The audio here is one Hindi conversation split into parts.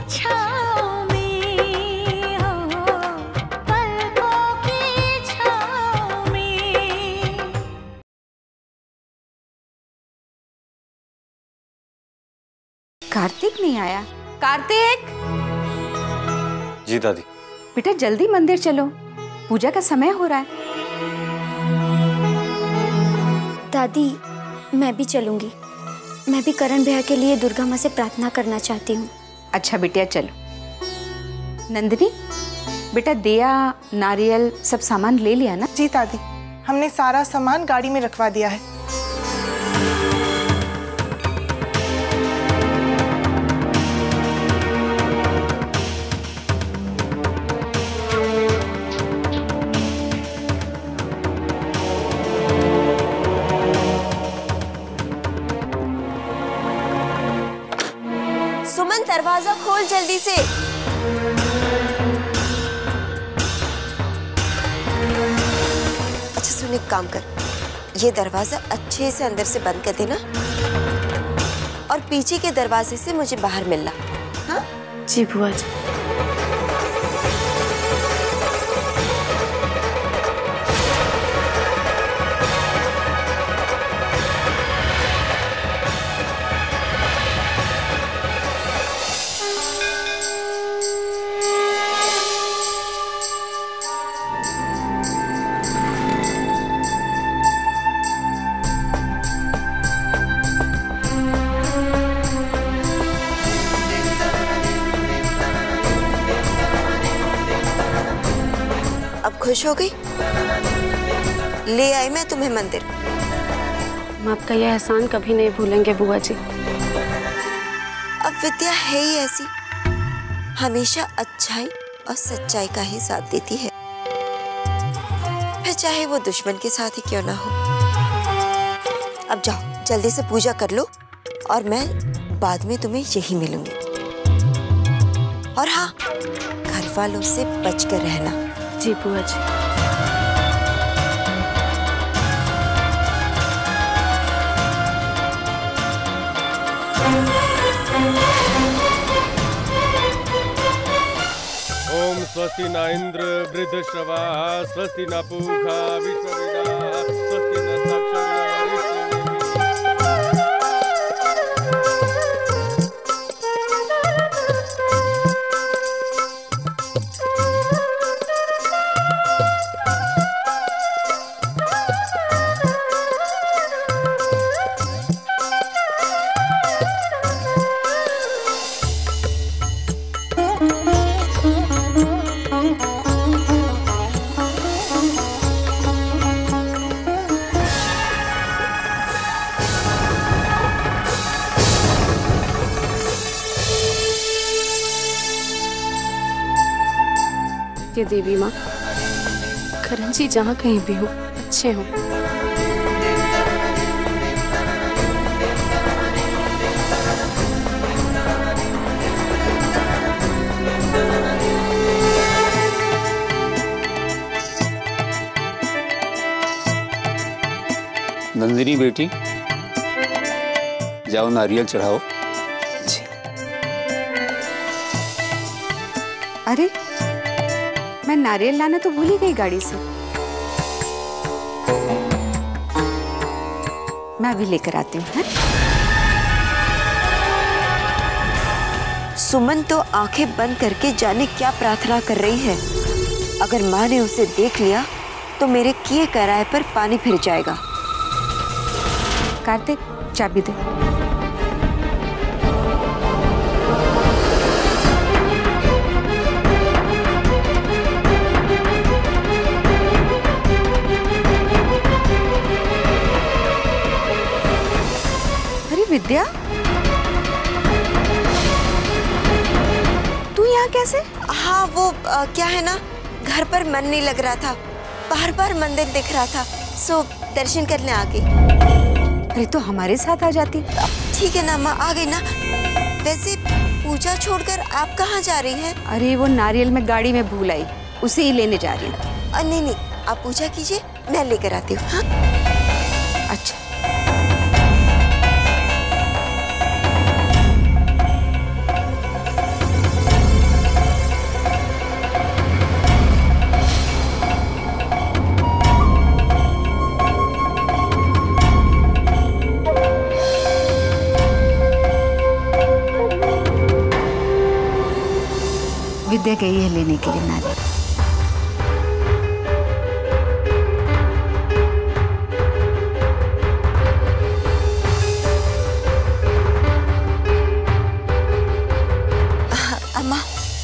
छाँव में, हो पलकों की छाँव में। कार्तिक नहीं आया? कार्तिक! जी दादी। बेटा जल्दी मंदिर चलो, पूजा का समय हो रहा है। दादी मैं भी चलूंगी। मैं भी करण भैया के लिए दुर्गा माँ से प्रार्थना करना चाहती हूँ। अच्छा बिटिया चलो। नंदिनी बेटा दिया नारियल सब सामान ले लिया ना? जी दादी, हमने सारा सामान गाड़ी में रखवा दिया है। सुमन दरवाजा खोल जल्दी से। अच्छा सुन, एक काम कर, ये दरवाजा अच्छे से अंदर से बंद कर देना और पीछे के दरवाजे से मुझे बाहर मिलना। हाँ जी बुआ जी। खुश हो गई? ले आई मैं तुम्हें मंदिर। हम आपका यह एहसान कभी नहीं भूलेंगे बुआ जी। अब विद्या है ही ऐसी, हमेशा अच्छाई और सच्चाई का ही साथ देती है, फिर चाहे वो दुश्मन के साथ ही क्यों ना हो। अब जाओ जल्दी से पूजा कर लो और मैं बाद में तुम्हें यही मिलूंगी। और हाँ, घर वालों से बचकर रहना। जी बुआ जी। ओम स्वस्ति न इंद्र वृद्धश्रवा स्वस्ति न पूषा विश्ववेदाः स्वस्ति न साक्षात् ये देवी माँ, करण जी जहाँ कहीं भी हो अच्छे हो। नंदिनी बेटी जाओ नारियल चढ़ाओ। जी। अरे मैं नारियल लाना तो भूल ही गई गाड़ी से। मैं अभी लेकर आती हूँ। सुमन तो आंखें बंद करके जाने क्या प्रार्थना कर रही है। अगर माँ ने उसे देख लिया तो मेरे किए कराए पर पानी फिर जाएगा। कार्तिक चाबी दे। अरे विद्या, तू यहाँ कैसे? हाँ वो क्या है ना, घर पर मन नहीं लग रहा था, बार बार मंदिर दिख रहा था, सो दर्शन करने आ गई। अरे तो हमारे साथ आ जाती। ठीक है ना माँ, आ गई ना। वैसे पूजा छोड़कर आप कहाँ जा रही हैं? अरे वो नारियल में गाड़ी में भूल आई, उसे ही लेने जा रही हूँ। नहीं नहीं, आप पूजा कीजिए, मैं लेकर आती हूँ। हाँ अच्छा। विद्या गई है लेने के लिए नारियल। अम्मा,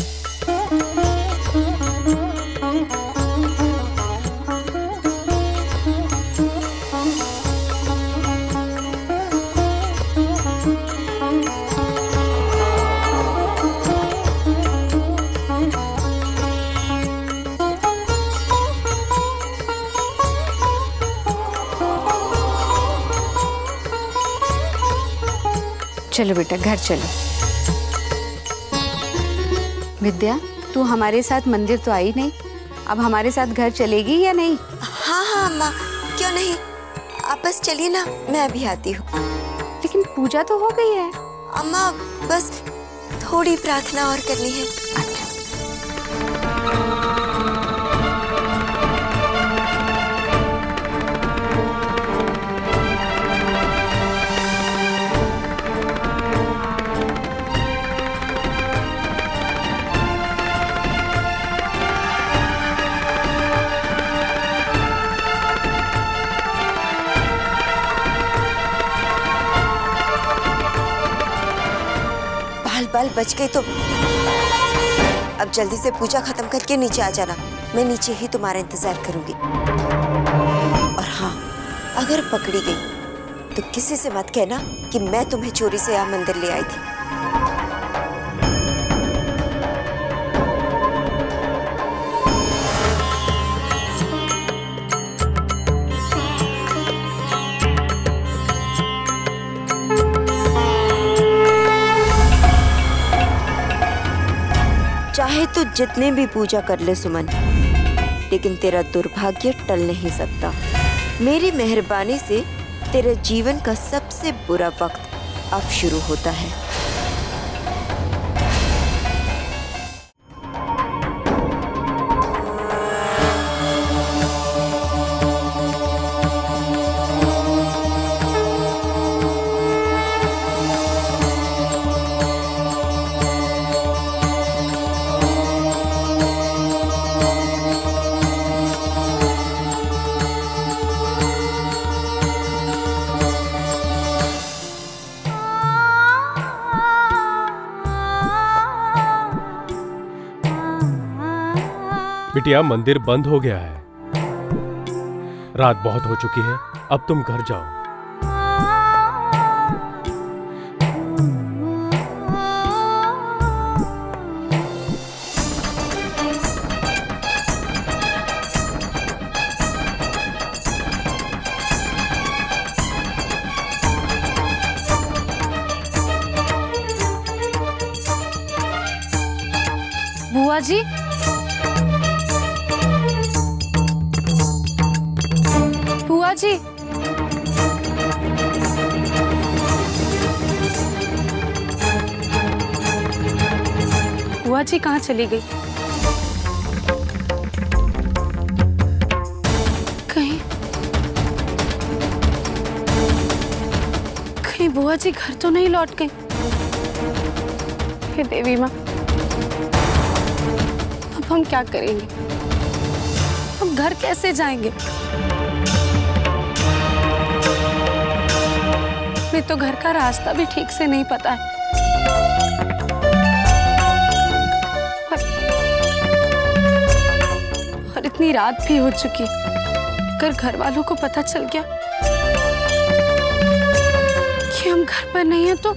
चलो बेटा घर चलो। विद्या तू हमारे साथ मंदिर तो आई नहीं, अब हमारे साथ घर चलेगी या नहीं? हाँ हाँ अम्मा, क्यों नहीं, आप बस चलिए ना, मैं अभी आती हूँ। लेकिन पूजा तो हो गई है। अम्मा बस थोड़ी प्रार्थना और करनी है। अच्छा बाल बच गई तो अब जल्दी से पूजा खत्म करके नीचे आ जाना, मैं नीचे ही तुम्हारा इंतजार करूंगी। और हाँ, अगर पकड़ी गई तो किसी से मत कहना कि मैं तुम्हें चोरी से यहाँ मंदिर ले आई थी। चाहे तो जितने भी पूजा कर ले सुमन, लेकिन तेरा दुर्भाग्य टल नहीं सकता। मेरी मेहरबानी से तेरे जीवन का सबसे बुरा वक्त अब शुरू होता है। बिटिया मंदिर बंद हो गया है, रात बहुत हो चुकी है, अब तुम घर जाओ। बुआ जी, बुआ जी, बुआ जी कहाँ चली गई? कहीं बुआ जी घर तो नहीं लौट गई? हे देवी माँ, अब हम क्या करेंगे? हम घर कैसे जाएंगे? मैं तो घर का रास्ता भी ठीक से नहीं पता है। और इतनी रात भी हो चुकी है, अगर घर वालों को पता चल गया कि हम घर पर नहीं हैं तो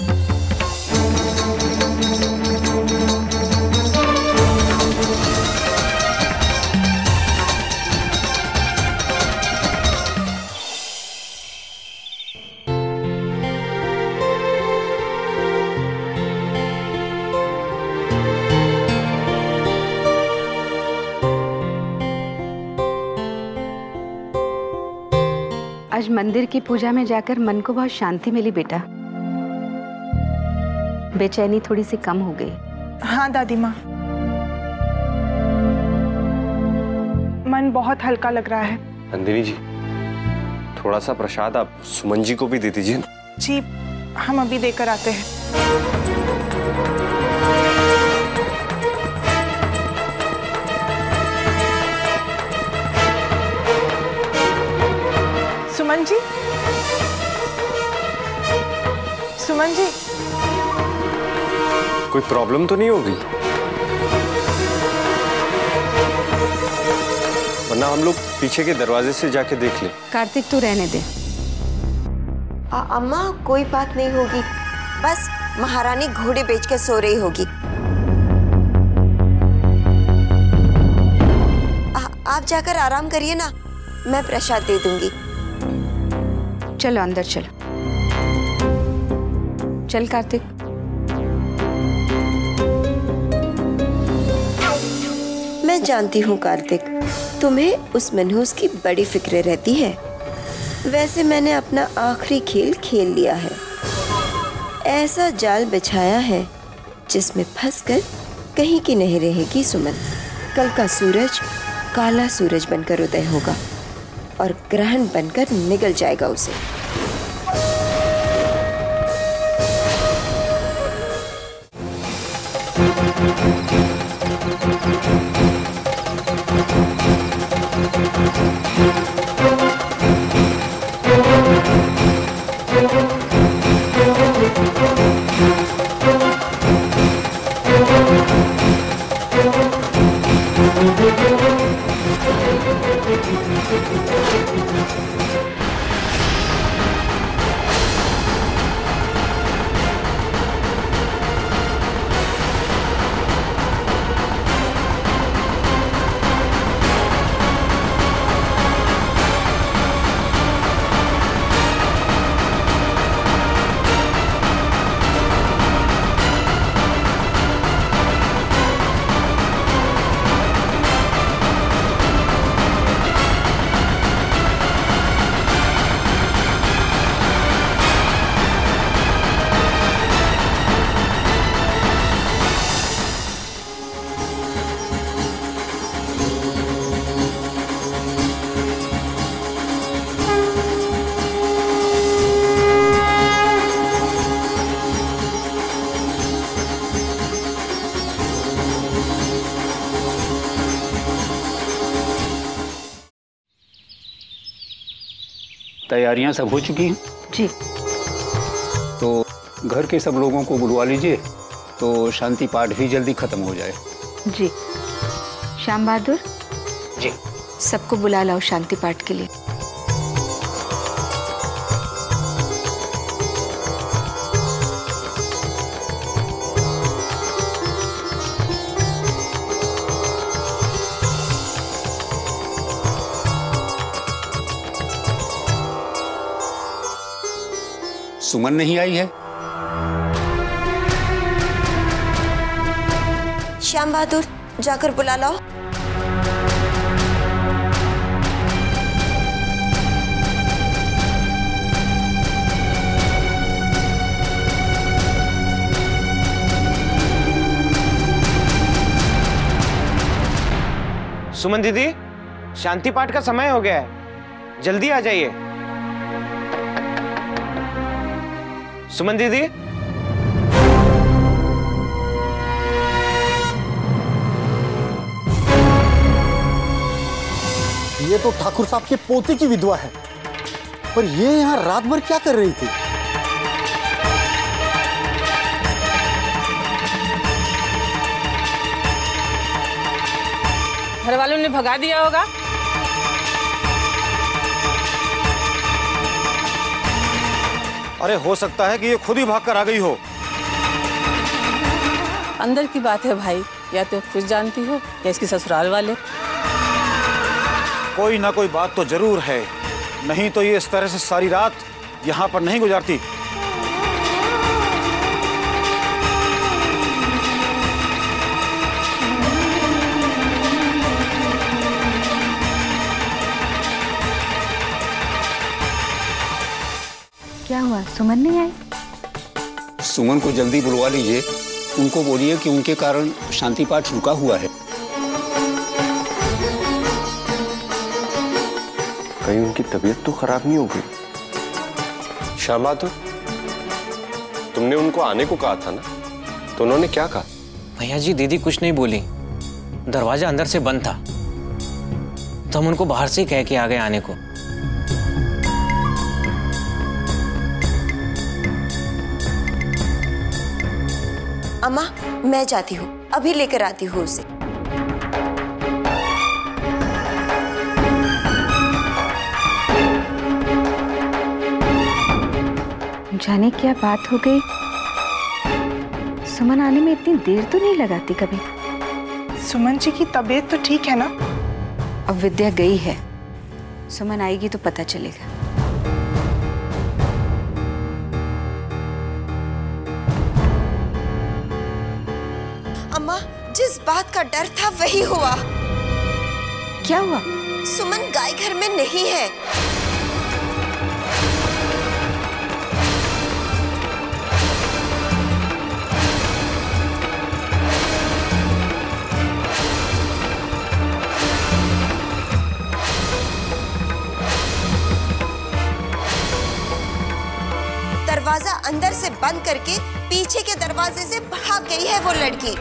आज मंदिर की पूजा में जाकर मन को बहुत शांति मिली बेटा, बेचैनी थोड़ी सी कम हो गई। हाँ दादी माँ, मन बहुत हल्का लग रहा है। नंदिनी जी, थोड़ा सा प्रसाद आप सुमन जी को भी दे दीजिए। जी, हम अभी देकर आते हैं। कोई प्रॉब्लम तो नहीं होगी? वरना हम लोग पीछे के दरवाजे से जाके देख लें। कार्तिक तू रहने दे। अम्मा कोई बात नहीं होगी, बस महारानी घोड़े बेच के सो रही होगी। आप जाकर आराम करिए ना, मैं प्रसाद दे दूंगी। चलो अंदर चलो। चल कार्तिक। मैं जानती हूँ कार्तिक, तुम्हें उस मनहूस की बड़ी फिक्र रहती है। वैसे मैंने अपना आखिरी खेल खेल लिया है। ऐसा जाल बिछाया है जिसमें फंसकर कहीं की नहीं रहेगी सुमन। कल का सूरज काला सूरज बनकर उदय होगा और ग्रहण बनकर निगल जाएगा उसे। तैयारियां सब हो चुकी हैं? जी। तो घर के सब लोगों को बुलवा लीजिए तो शांति पाठ भी जल्दी खत्म हो जाए। जी। श्याम बहादुर जी। सबको बुला लाओ शांति पाठ के लिए। सुमन नहीं आई है? श्याम बहादुर जाकर बुला लाओ। सुमन दीदी, शांति पाठ का समय हो गया है, जल्दी आ जाइए। सुमन दीदी। ये तो ठाकुर साहब के पोते की विधवा है, पर ये यहाँ रात भर क्या कर रही थी? घर वालों ने भगा दिया होगा। अरे हो सकता है कि ये खुद ही भागकर आ गई हो। अंदर की बात है भाई, या तो कुछ जानती हो या इसकी ससुराल वाले। कोई ना कोई बात तो जरूर है, नहीं तो ये इस तरह से सारी रात यहाँ पर नहीं गुजारती। क्या हुआ, सुमन नहीं आई? सुमन को जल्दी बुलवा लीजिए, उनको बोलिए कि उनके कारण शांति पाठ रुका हुआ है। कहीं उनकी तबीयत तो खराब नहीं हो गई? श्याम बहादुर, तुमने उनको आने को कहा था ना, तो उन्होंने क्या कहा? भैया जी दीदी कुछ नहीं बोली, दरवाजा अंदर से बंद था तो हम उनको बाहर से ही कह के आ गए आने को। अम्मा मैं जाती हूँ, अभी लेकर आती हूँ उसे। जाने क्या बात हो गई, सुमन आने में इतनी देर तो नहीं लगाती कभी। सुमन जी की तबीयत तो ठीक है ना? अब विद्या गई है, सुमन आएगी तो पता चलेगा। अम्मा, जिस बात का डर था वही हुआ। क्या हुआ? सुमन गाय घर में नहीं है। दरवाजा अंदर से बंद करके पीछे के दरवाजे से भाग गई है वो लड़की।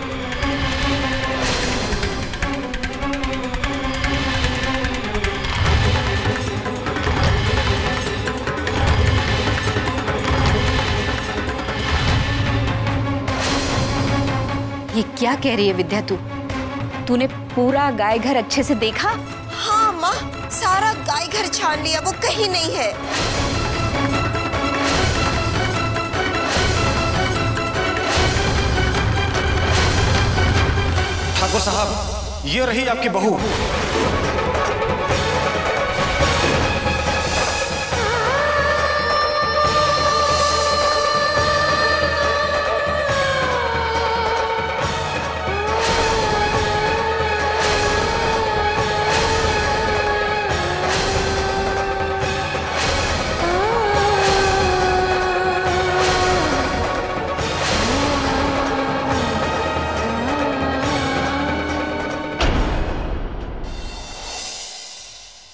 ये क्या कह रही है विद्या तू? तूने पूरा गाय घर अच्छे से देखा? हाँ माँ, सारा गाय घर छान लिया, वो कहीं नहीं है। ठाकुर साहब, ये रही आपकी बहू।